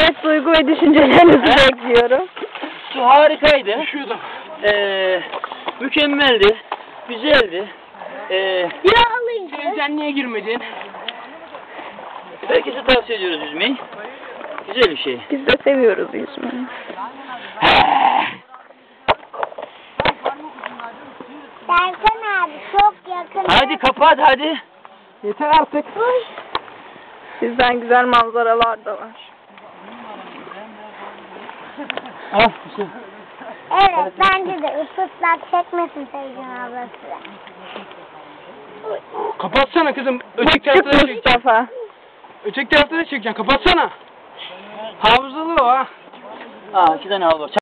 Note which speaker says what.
Speaker 1: Evet, duygu ve düşüncelerinizi bekliyorum.
Speaker 2: Su harikaydı.
Speaker 3: Düşüyordum.
Speaker 2: Mükemmeldi. Güzeldi.
Speaker 3: Sen niye girmedin?
Speaker 2: Herkese tavsiye ediyoruz yüzmeyi. Güzel bir şey.
Speaker 1: Biz de seviyoruz yüzmeyi.
Speaker 4: Serkan abi çok yakın.
Speaker 2: Hadi kapat hadi.
Speaker 3: Yeter artık.
Speaker 1: Bizden güzel manzaralar da var.
Speaker 2: Al bir şey.
Speaker 4: Evet bence de ısıtlak çekmesin Sevcan ablası.
Speaker 3: Kapatsana kızım. Öteki tarafta da
Speaker 1: Çık
Speaker 3: çekeceksin.
Speaker 1: Mustafa.
Speaker 3: Öteki tarafta da çekeceksin. Kapatsana. Hafızalı o ha.
Speaker 2: Aa 2 tane hal var.